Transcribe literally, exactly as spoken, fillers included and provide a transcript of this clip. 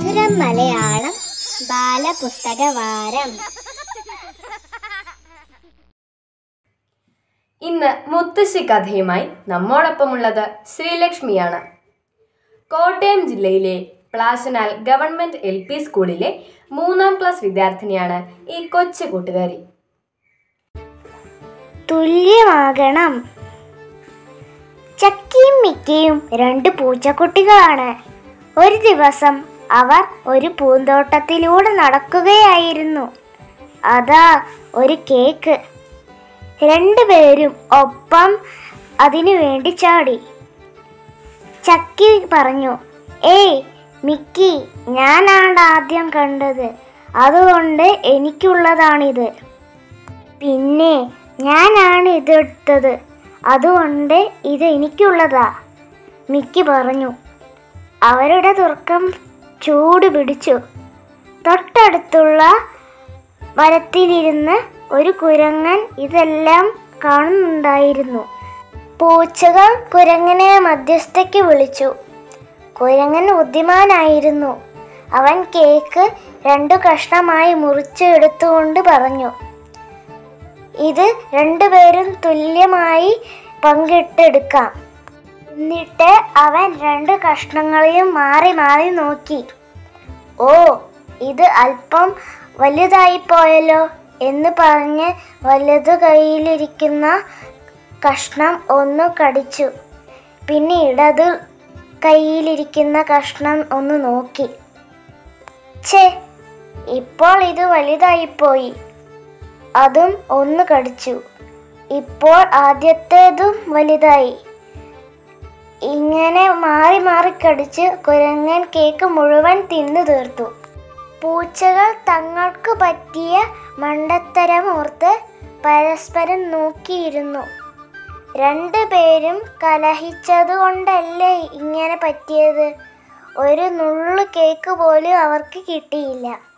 മധുരം മലയാളം ബാലപുസ്തകവാരം. ഇന്ന് മുത്തശ്ശി കഥയുമായി നമ്മോടൊപ്പമുള്ളത് ശ്രീലക്ഷ്മിയാണ്. കോട്ടയം ജില്ലയിലെ പ്ലാശനാൽ ഗവൺമെന്റ് എൽ പി സ്കൂളിലെ മൂന്നാം ക്ലാസ് വിദ്യാർത്ഥിനിയാണ് ഈ കൊച്ചു കൂട്ടുകാരി. തുല്യമാകണം. ചക്കിയും മിക്കിയും രണ്ട് പൂച്ചക്കുട്ടികളാണ്. ഒരു ദിവസം അവർ ഒരു പൂന്തോട്ടത്തിലൂടെ നടക്കുകയായിരുന്നു. അതാ ഒരു കേക്ക്. രണ്ടുപേരും ഒപ്പം അതിനു വേണ്ടി ചാടി. ചക്കി പറഞ്ഞു, ഏയ് മിക്കി, ഞാനാണ് ആദ്യം കണ്ടത്, അതുകൊണ്ട് എനിക്കുള്ളതാണിത്. പിന്നെ ഞാനാണ് ഇതെടുത്തത്, അതുകൊണ്ട് ഇത് എനിക്കുള്ളതാ, മിക്കി പറഞ്ഞു. അവരുടെ തർക്കം ചൂട് പിടിച്ചു. തൊട്ടടുത്തുള്ള മരത്തിലിരുന്ന് ഒരു കുരങ്ങൻ ഇതെല്ലാം കാണുന്നുണ്ടായിരുന്നു. പൂച്ചകൾ കുരങ്ങനെ മധ്യസ്ഥയ്ക്ക് വിളിച്ചു. കുരങ്ങൻ ബുദ്ധിമാനായിരുന്നു. അവൻ കേക്ക് രണ്ടു കഷ്ണമായി മുറിച്ച് എടുത്തുകൊണ്ട് പറഞ്ഞു, ഇത് രണ്ടുപേരും തുല്യമായി പങ്കിട്ടെടുക്കാം. എന്നിട്ട് അവൻ രണ്ട് കഷ്ണങ്ങളെയും മാറി മാറി നോക്കി. ഓ, ഇത് അല്പം വലുതായിപ്പോയല്ലോ എന്ന് പറഞ്ഞ് വലതു കൈയിലിരിക്കുന്ന കഷ്ണം ഒന്ന് കടിച്ചു. പിന്നെ ഇടതു കൈയിലിരിക്കുന്ന കഷ്ണം ഒന്ന് നോക്കി. ഛേ, ഇപ്പോൾ ഇത് വലുതായിപ്പോയി. അതും ഒന്ന് കടിച്ചു. ഇപ്പോൾ ആദ്യത്തേതും വലുതായി. ഇങ്ങനെ മാറി മാറി കടിച്ച് കുരങ്ങൻ കേക്ക് മുഴുവൻ തിന്നു തീർത്തു. പൂച്ചകൾ തങ്ങൾക്ക് പറ്റിയ മണ്ടത്തരമോർത്ത് പരസ്പരം നോക്കിയിരുന്നു. രണ്ടുപേരും കലഹിച്ചതുകൊണ്ടല്ലേ ഇങ്ങനെ പറ്റിയത്. ഒരു നുള്ളു കേക്ക് പോലും അവർക്ക് കിട്ടിയില്ല.